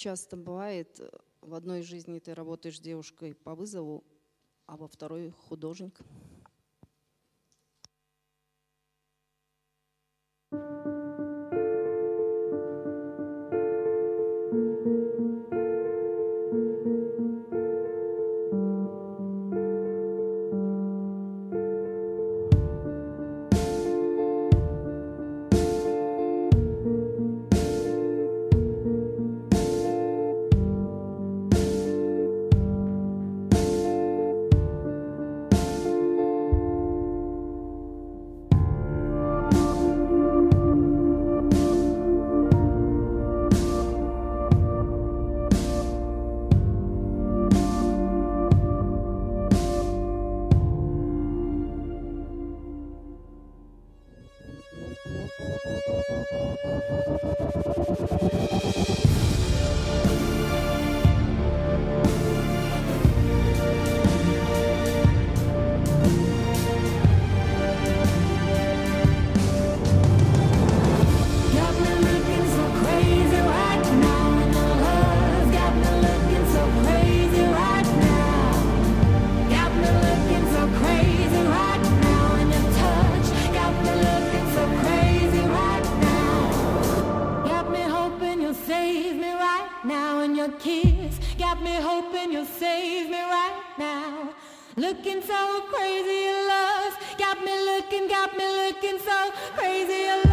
часто бывает, в одной жизни ты работаешь девушкой по вызову, а во второй художник. Save me right now, and your kiss got me hoping you'll save me right now. Looking so crazy, your love got me looking so crazy, your love.